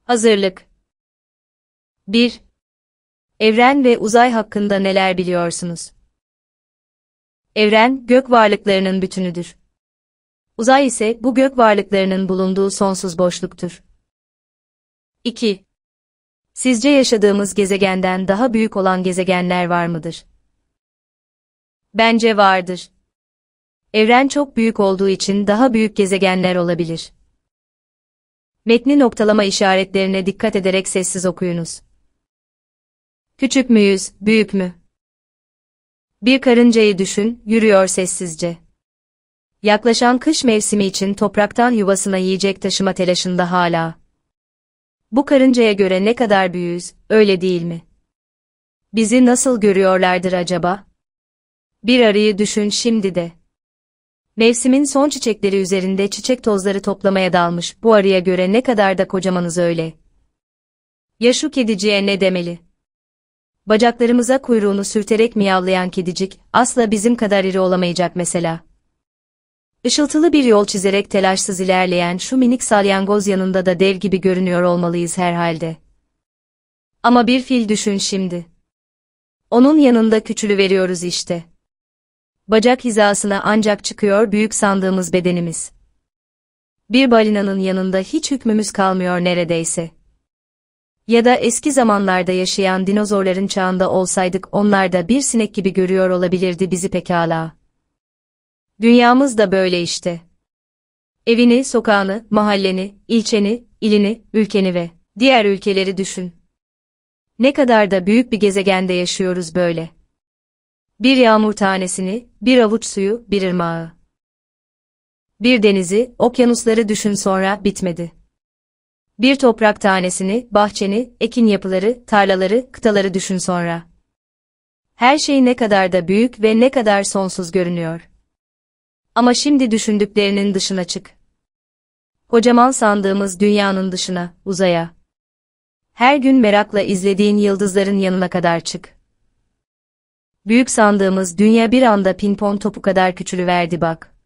Hazırlık 1. Evren ve uzay hakkında neler biliyorsunuz? Evren, gök varlıklarının bütünüdür. Uzay ise bu gök varlıklarının bulunduğu sonsuz boşluktur. 2. Sizce yaşadığımız gezegenden daha büyük olan gezegenler var mıdır? Bence vardır. Evren çok büyük olduğu için daha büyük gezegenler olabilir. Metni noktalama işaretlerine dikkat ederek sessiz okuyunuz. Küçük müyüz, büyük mü? Bir karıncayı düşün, yürüyor sessizce. Yaklaşan kış mevsimi için topraktan yuvasına yiyecek taşıma telaşında hala. Bu karıncaya göre ne kadar büyüğüz, öyle değil mi? Bizi nasıl görüyorlardır acaba? Bir arıyı düşün şimdi de. Mevsimin son çiçekleri üzerinde çiçek tozları toplamaya dalmış bu arıya göre ne kadar da kocamanız öyle. Ya şu kediciye ne demeli? Bacaklarımıza kuyruğunu sürterek miyavlayan kedicik, asla bizim kadar iri olamayacak mesela. Işıltılı bir yol çizerek telaşsız ilerleyen şu minik salyangoz yanında da dev gibi görünüyor olmalıyız herhalde. Ama bir fil düşün şimdi. Onun yanında küçülüveriyoruz işte. Bacak hizasına ancak çıkıyor büyük sandığımız bedenimiz. Bir balinanın yanında hiç hükmümüz kalmıyor neredeyse. Ya da eski zamanlarda yaşayan dinozorların çağında olsaydık onlar da bir sinek gibi görüyor olabilirdi bizi pekala. Dünyamız da böyle işte. Evini, sokağını, mahalleni, ilçeni, ilini, ülkeni ve diğer ülkeleri düşün. Ne kadar da büyük bir gezegende yaşıyoruz böyle. Bir yağmur tanesini, bir avuç suyu, bir ırmağı. Bir denizi, okyanusları düşün sonra bitmedi. Bir toprak tanesini, bahçeni, ekin yapıları, tarlaları, kıtaları düşün sonra. Her şey ne kadar da büyük ve ne kadar sonsuz görünüyor. Ama şimdi düşündüklerinin dışına çık. Kocaman sandığımız dünyanın dışına, uzaya. Her gün merakla izlediğin yıldızların yanına kadar çık. Büyük sandığımız dünya bir anda pimpon topu kadar küçülüverdi bak.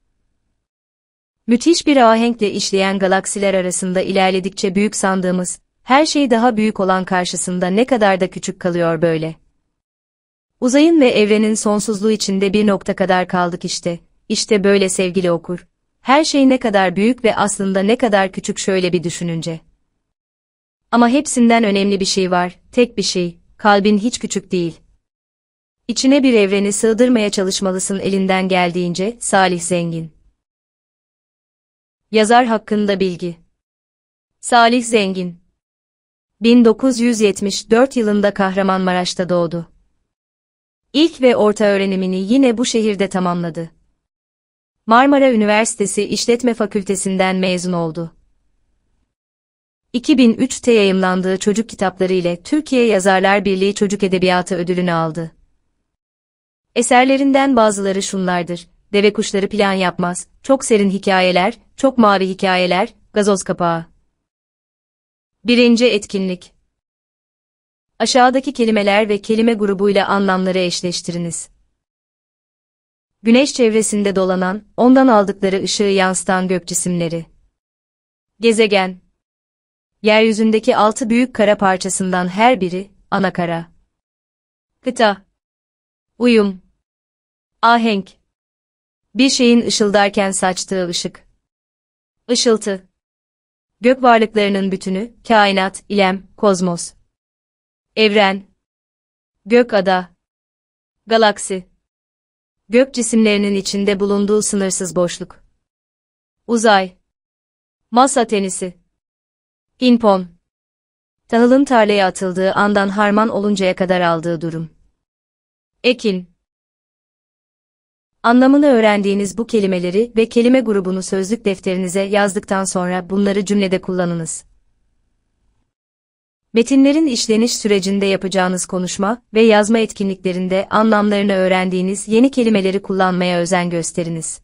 Müthiş bir ahenkle işleyen galaksiler arasında ilerledikçe büyük sandığımız, her şey daha büyük olan karşısında ne kadar da küçük kalıyor böyle. Uzayın ve evrenin sonsuzluğu içinde bir nokta kadar kaldık işte, işte böyle sevgili okur. Her şey ne kadar büyük ve aslında ne kadar küçük şöyle bir düşününce. Ama hepsinden önemli bir şey var, tek bir şey, kalbin hiç küçük değil. İçine bir evreni sığdırmaya çalışmalısın elinden geldiğince, Salih Zengin. Yazar hakkında bilgi. Salih Zengin 1974 yılında Kahramanmaraş'ta doğdu. İlk ve orta öğrenimini yine bu şehirde tamamladı. Marmara Üniversitesi İşletme Fakültesinden mezun oldu. 2003'te yayımlandığı çocuk kitapları ile Türkiye Yazarlar Birliği Çocuk Edebiyatı Ödülünü aldı. Eserlerinden bazıları şunlardır: Deve kuşları plan yapmaz, Çok serin hikayeler, Çok mavi hikayeler, Gazoz kapağı. Birinci etkinlik. Aşağıdaki kelimeler ve kelime grubuyla anlamları eşleştiriniz. Güneş çevresinde dolanan, ondan aldıkları ışığı yansıtan gök cisimleri. Gezegen. Yeryüzündeki 6 büyük kara parçasından her biri, ana kara. Kıta. Uyum. Ahenk. Bir şeyin ışıldarken saçtığı ışık. Işıltı. Gök varlıklarının bütünü, kainat, ilem, kozmos. Evren. Gök ada. Galaksi. Gök cisimlerinin içinde bulunduğu sınırsız boşluk. Uzay. Masa tenisi. Pimpon. Tahılın tarlaya atıldığı andan harman oluncaya kadar aldığı durum. Ekin. Anlamını öğrendiğiniz bu kelimeleri ve kelime grubunu sözlük defterinize yazdıktan sonra bunları cümlede kullanınız. Metinlerin işleniş sürecinde yapacağınız konuşma ve yazma etkinliklerinde anlamlarını öğrendiğiniz yeni kelimeleri kullanmaya özen gösteriniz.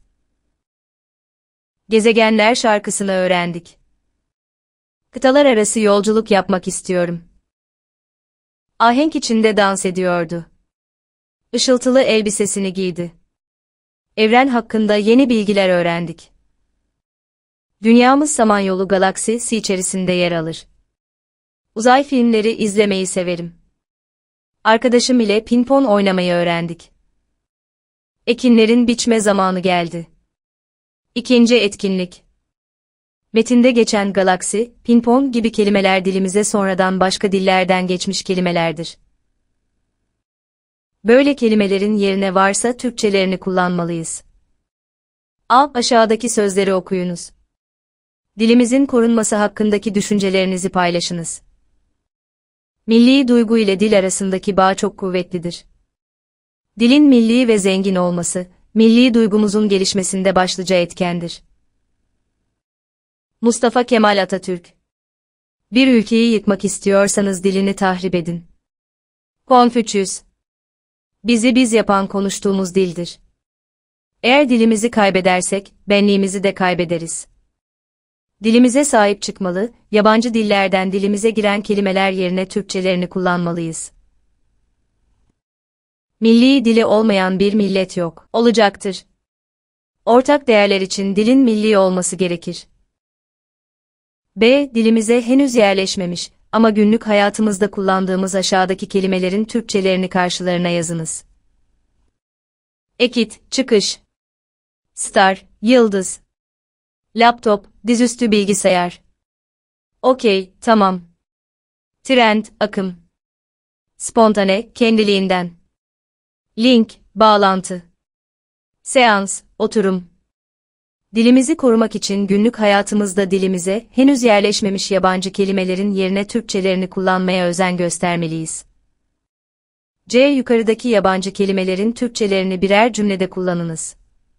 Gezegenler şarkısını öğrendik. Kıtalar arası yolculuk yapmak istiyorum. Ahenk içinde dans ediyordu. Işıltılı elbisesini giydi. Evren hakkında yeni bilgiler öğrendik. Dünyamız Samanyolu galaksisi içerisinde yer alır. Uzay filmleri izlemeyi severim. Arkadaşım ile pimpon oynamayı öğrendik. Ekinlerin biçme zamanı geldi. İkinci etkinlik. Metinde geçen galaksi, pimpon gibi kelimeler dilimize sonradan başka dillerden geçmiş kelimelerdir. Böyle kelimelerin yerine varsa Türkçelerini kullanmalıyız. Aşağıdaki sözleri okuyunuz. Dilimizin korunması hakkındaki düşüncelerinizi paylaşınız. Milli duygu ile dil arasındaki bağ çok kuvvetlidir. Dilin milli ve zengin olması, milli duygumuzun gelişmesinde başlıca etkendir. Mustafa Kemal Atatürk. Bir ülkeyi yıkmak istiyorsanız dilini tahrip edin. Konfüçyüs. Bizi biz yapan konuştuğumuz dildir. Eğer dilimizi kaybedersek, benliğimizi de kaybederiz. Dilimize sahip çıkmalı, yabancı dillerden dilimize giren kelimeler yerine Türkçelerini kullanmalıyız. Milli dili olmayan bir millet yok, olacaktır. Ortak değerler için dilin milli olması gerekir. Dilimize henüz yerleşmemiş ama günlük hayatımızda kullandığımız aşağıdaki kelimelerin Türkçelerini karşılarına yazınız. Ekit, çıkış. Star, yıldız. Laptop, dizüstü bilgisayar. Okey, tamam. Trend, akım. Spontane, kendiliğinden. Link, bağlantı. Seans, oturum. Dilimizi korumak için günlük hayatımızda dilimize henüz yerleşmemiş yabancı kelimelerin yerine Türkçelerini kullanmaya özen göstermeliyiz. Yukarıdaki yabancı kelimelerin Türkçelerini birer cümlede kullanınız.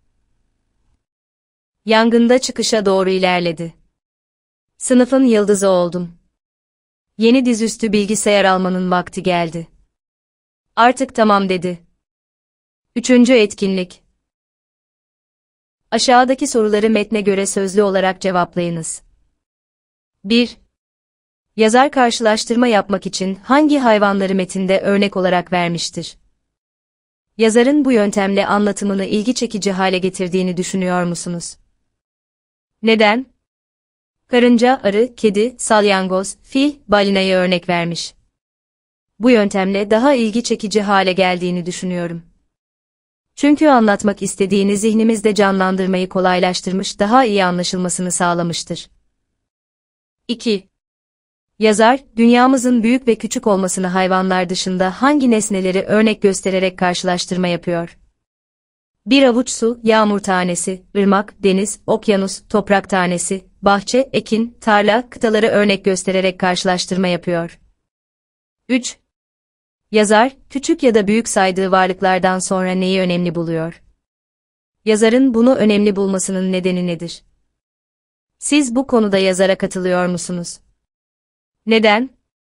Yangında çıkışa doğru ilerledi. Sınıfın yıldızı oldum. Yeni dizüstü bilgisayar almanın vakti geldi. Artık tamam dedi. Üçüncü etkinlik. Aşağıdaki soruları metne göre sözlü olarak cevaplayınız. 1. Yazar karşılaştırma yapmak için hangi hayvanları metinde örnek olarak vermiştir? Yazarın bu yöntemle anlatımını ilgi çekici hale getirdiğini düşünüyor musunuz? Neden? Karınca, arı, kedi, salyangoz, fil, balinayı örnek vermiş. Bu yöntemle daha ilgi çekici hale geldiğini düşünüyorum. Çünkü anlatmak istediğini zihnimizde canlandırmayı kolaylaştırmış, daha iyi anlaşılmasını sağlamıştır. 2. Yazar, dünyamızın büyük ve küçük olmasını hayvanlar dışında hangi nesneleri örnek göstererek karşılaştırma yapıyor? Bir avuç su, yağmur tanesi, ırmak, deniz, okyanus, toprak tanesi, bahçe, ekin, tarla, kıtaları örnek göstererek karşılaştırma yapıyor. 3. Yazar, küçük ya da büyük saydığı varlıklardan sonra neyi önemli buluyor? Yazarın bunu önemli bulmasının nedeni nedir? Siz bu konuda yazara katılıyor musunuz? Neden?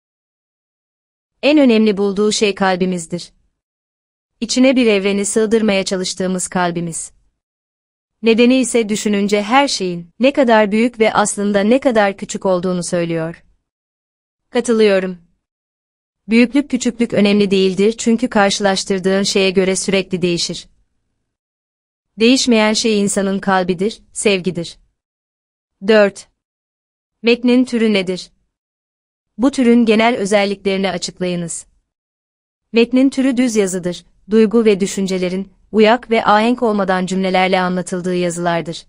En önemli bulduğu şey kalbimizdir. İçine bir evreni sığdırmaya çalıştığımız kalbimiz. Nedeni ise düşününce her şeyin ne kadar büyük ve aslında ne kadar küçük olduğunu söylüyor. Katılıyorum. Büyüklük küçüklük önemli değildir çünkü karşılaştırdığın şeye göre sürekli değişir. Değişmeyen şey insanın kalbidir, sevgidir. 4. Metnin türü nedir? Bu türün genel özelliklerini açıklayınız. Metnin türü düz yazıdır, duygu ve düşüncelerin, uyak ve ahenk olmadan cümlelerle anlatıldığı yazılardır.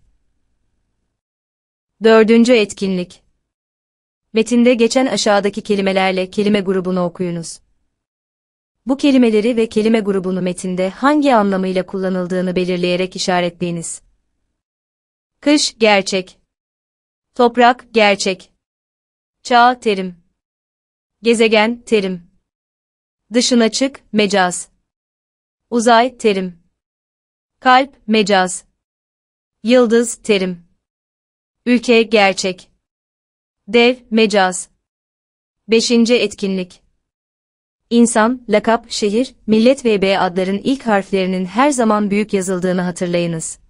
Dördüncü etkinlik. Metinde geçen aşağıdaki kelimelerle kelime grubunu okuyunuz. Bu kelimeleri ve kelime grubunu metinde hangi anlamıyla kullanıldığını belirleyerek işaretleyiniz. Kış, gerçek. Toprak, gerçek. Çağ, terim. Gezegen, terim. Dışına çık, mecaz. Uzay, terim. Kalp, mecaz. Yıldız, terim. Ülke, gerçek. Dev, mecaz. 5. etkinlik. İnsan, lakap, şehir, millet ve adların ilk harflerinin her zaman büyük yazıldığını hatırlayınız.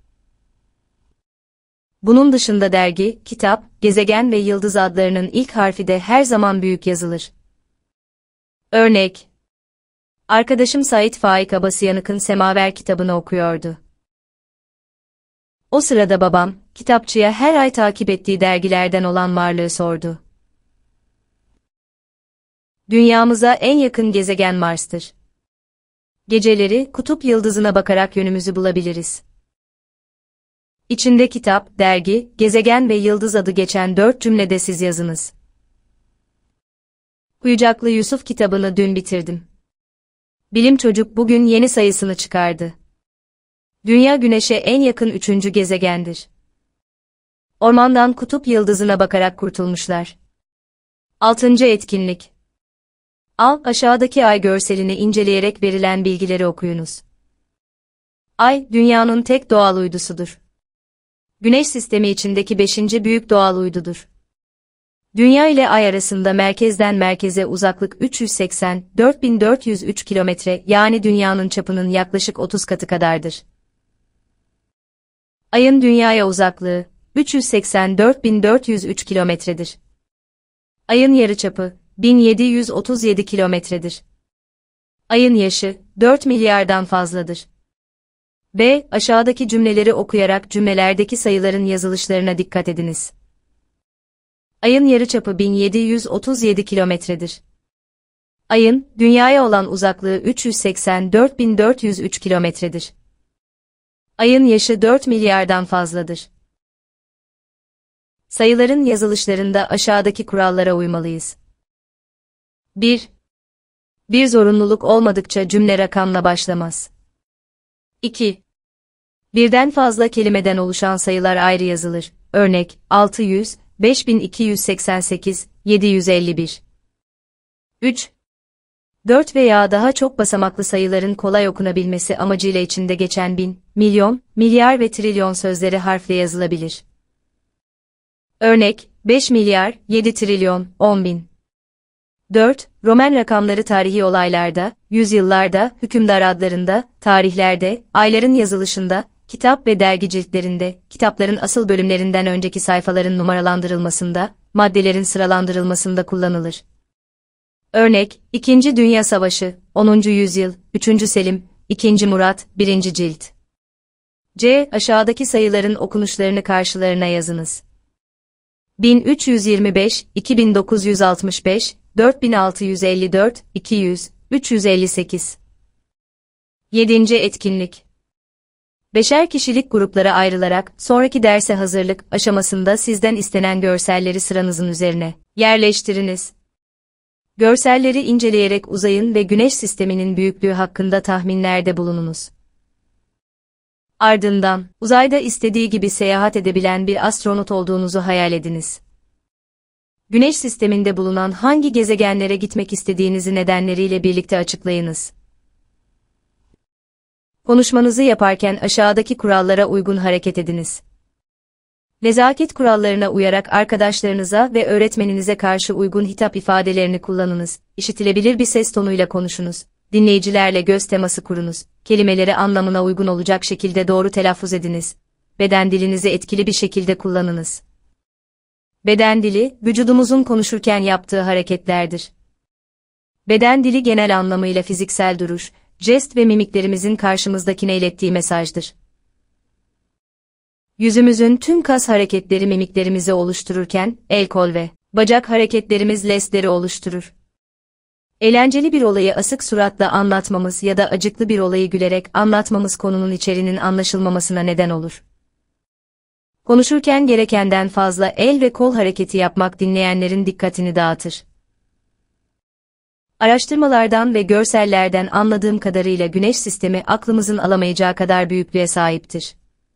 Bunun dışında dergi, kitap, gezegen ve yıldız adlarının ilk harfi de her zaman büyük yazılır. Örnek. Arkadaşım Sait Faik Abasıyanık'ın Semaver kitabını okuyordu. O sırada babam, kitapçıya her ay takip ettiği dergilerden olan Varlığı sordu. Dünyamıza en yakın gezegen Mars'tır. Geceleri kutup yıldızına bakarak yönümüzü bulabiliriz. İçinde kitap, dergi, gezegen ve yıldız adı geçen 4 cümlede siz yazınız. Kuyucaklı Yusuf kitabını dün bitirdim. Bilim Çocuk bugün yeni sayısını çıkardı. Dünya Güneş'e en yakın 3. gezegendir. Ormandan kutup yıldızına bakarak kurtulmuşlar. 6. etkinlik. Aşağıdaki ay görselini inceleyerek verilen bilgileri okuyunuz. Ay, dünyanın tek doğal uydusudur. Güneş sistemi içindeki 5. büyük doğal uydudur. Dünya ile Ay arasında merkezden merkeze uzaklık 384.403 kilometre, yani dünyanın çapının yaklaşık 30 katı kadardır. Ayın dünyaya uzaklığı 384.403 kilometredir. Ayın yarıçapı 1737 kilometredir. Ayın yaşı 4 milyardan fazladır. Aşağıdaki cümleleri okuyarak cümlelerdeki sayıların yazılışlarına dikkat ediniz. Ayın yarıçapı 1737 kilometredir. Ayın, Dünya'ya olan uzaklığı 384.403 kilometredir. Ayın yaşı 4 milyardan fazladır. Sayıların yazılışlarında aşağıdaki kurallara uymalıyız. 1. Bir zorunluluk olmadıkça cümle rakamla başlamaz. 2. Birden fazla kelimeden oluşan sayılar ayrı yazılır. Örnek, 600, 5288, 751. 3. 4 veya daha çok basamaklı sayıların kolay okunabilmesi amacıyla içinde geçen bin, milyon, milyar ve trilyon sözleri harfle yazılabilir. Örnek, 5 milyar, 7 trilyon, 10 bin. 4. Roman rakamları tarihi olaylarda, yüzyıllarda, hükümdar adlarında, tarihlerde, ayların yazılışında, kitap ve dergi ciltlerinde, kitapların asıl bölümlerinden önceki sayfaların numaralandırılmasında, maddelerin sıralandırılmasında kullanılır. Örnek, 2. Dünya Savaşı, 10. yüzyıl, 3. Selim, 2. Murat, 1. cilt. C. Aşağıdaki sayıların okunuşlarını karşılarına yazınız. 1325, 2965, 4654, 200, 358. 7. etkinlik. 5'er kişilik gruplara ayrılarak sonraki derse hazırlık aşamasında sizden istenen görselleri sıranızın üzerine yerleştiriniz. Görselleri inceleyerek uzayın ve Güneş sisteminin büyüklüğü hakkında tahminlerde bulununuz. Ardından, uzayda istediği gibi seyahat edebilen bir astronot olduğunuzu hayal ediniz. Güneş sisteminde bulunan hangi gezegenlere gitmek istediğinizi nedenleriyle birlikte açıklayınız. Konuşmanızı yaparken aşağıdaki kurallara uygun hareket ediniz. Nezaket kurallarına uyarak arkadaşlarınıza ve öğretmeninize karşı uygun hitap ifadelerini kullanınız, işitilebilir bir ses tonuyla konuşunuz, dinleyicilerle göz teması kurunuz, kelimeleri anlamına uygun olacak şekilde doğru telaffuz ediniz, beden dilinizi etkili bir şekilde kullanınız. Beden dili, vücudumuzun konuşurken yaptığı hareketlerdir. Beden dili genel anlamıyla fiziksel duruş, jest ve mimiklerimizin karşımızdakine ilettiği mesajdır. Yüzümüzün tüm kas hareketleri mimiklerimizi oluştururken, el kol ve bacak hareketlerimiz jestleri oluşturur. Eğlenceli bir olayı asık suratla anlatmamız ya da acıklı bir olayı gülerek anlatmamız konunun içeriğinin anlaşılmamasına neden olur. Konuşurken gerekenden fazla el ve kol hareketi yapmak dinleyenlerin dikkatini dağıtır. Araştırmalardan ve görsellerden anladığım kadarıyla Güneş sistemi aklımızın alamayacağı kadar büyüklüğe sahiptir.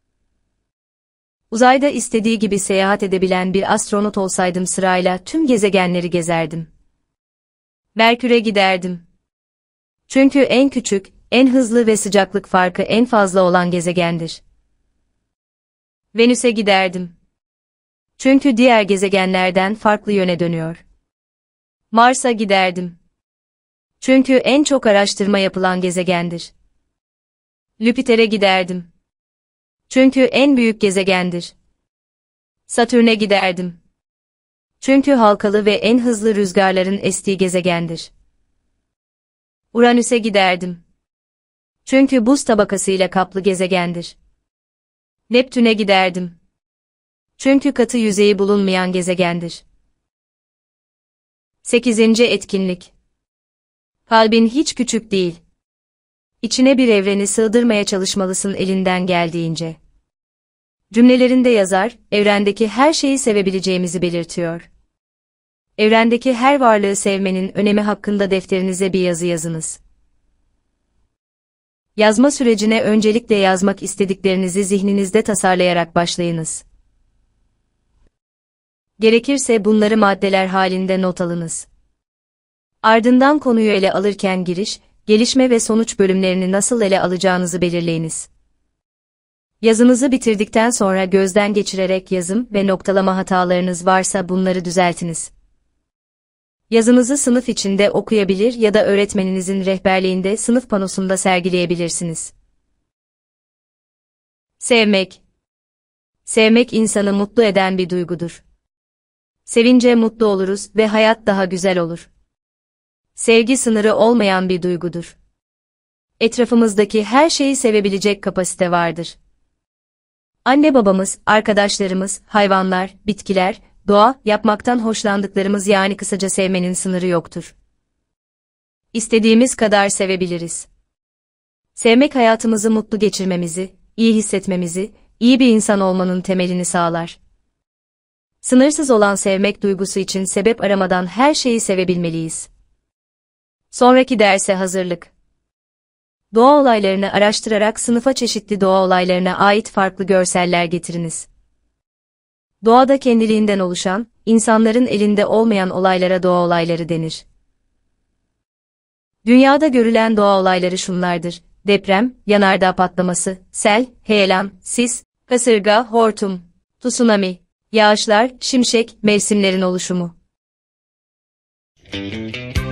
Uzayda istediği gibi seyahat edebilen bir astronot olsaydım sırayla tüm gezegenleri gezerdim. Merkür'e giderdim. Çünkü en küçük, en hızlı ve sıcaklık farkı en fazla olan gezegendir. Venüs'e giderdim. Çünkü diğer gezegenlerden farklı yöne dönüyor. Mars'a giderdim. Çünkü en çok araştırma yapılan gezegendir. Jüpiter'e giderdim. Çünkü en büyük gezegendir. Satürn'e giderdim. Çünkü halkalı ve en hızlı rüzgarların estiği gezegendir. Uranüs'e giderdim. Çünkü buz tabakasıyla kaplı gezegendir. Neptün'e giderdim. Çünkü katı yüzeyi bulunmayan gezegendir. 8. etkinlik. Kalbin hiç küçük değil. İçine bir evreni sığdırmaya çalışmalısın elinden geldiğince. Cümlelerinde yazar, evrendeki her şeyi sevebileceğimizi belirtiyor. Evrendeki her varlığı sevmenin önemi hakkında defterinize bir yazı yazınız. Yazma sürecine öncelikle yazmak istediklerinizi zihninizde tasarlayarak başlayınız. Gerekirse bunları maddeler halinde not alınız. Ardından konuyu ele alırken giriş, gelişme ve sonuç bölümlerini nasıl ele alacağınızı belirleyiniz. Yazınızı bitirdikten sonra gözden geçirerek yazım ve noktalama hatalarınız varsa bunları düzeltiniz. Yazınızı sınıf içinde okuyabilir ya da öğretmeninizin rehberliğinde sınıf panosunda sergileyebilirsiniz. Sevmek. Sevmek insanı mutlu eden bir duygudur. Sevince mutlu oluruz ve hayat daha güzel olur. Sevgi sınırı olmayan bir duygudur. Etrafımızdaki her şeyi sevebilecek kapasite vardır. Anne babamız, arkadaşlarımız, hayvanlar, bitkiler, doğa, yapmaktan hoşlandıklarımız yani kısaca sevmenin sınırı yoktur. İstediğimiz kadar sevebiliriz. Sevmek hayatımızı mutlu geçirmemizi, iyi hissetmemizi, iyi bir insan olmanın temelini sağlar. Sınırsız olan sevmek duygusu için sebep aramadan her şeyi sevebilmeliyiz. Sonraki derse hazırlık. Doğa olaylarını araştırarak sınıfa çeşitli doğa olaylarına ait farklı görseller getiriniz. Doğada kendiliğinden oluşan, insanların elinde olmayan olaylara doğa olayları denir. Dünyada görülen doğa olayları şunlardır: deprem, yanardağ patlaması, sel, heyelan, sis, kasırga, hortum, tsunami, yağışlar, şimşek, mevsimlerin oluşumu.